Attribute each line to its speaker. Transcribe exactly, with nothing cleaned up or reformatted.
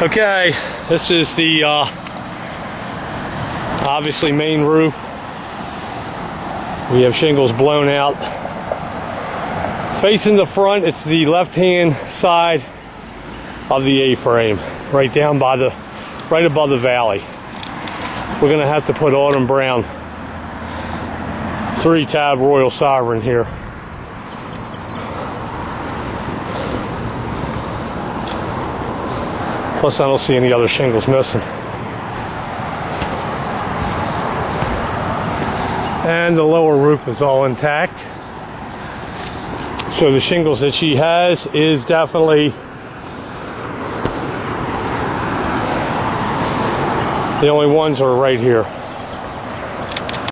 Speaker 1: Okay, this is the uh, obviously main roof. We have shingles blown out. Facing the front, it's the left-hand side of the A-frame, right down by the, right above the valley. We're gonna have to put autumn brown three-tab Royal Sovereign here. Plus, I don't see any other shingles missing. And the lower roof is all intact. So the shingles that she has is definitely the only ones are right here.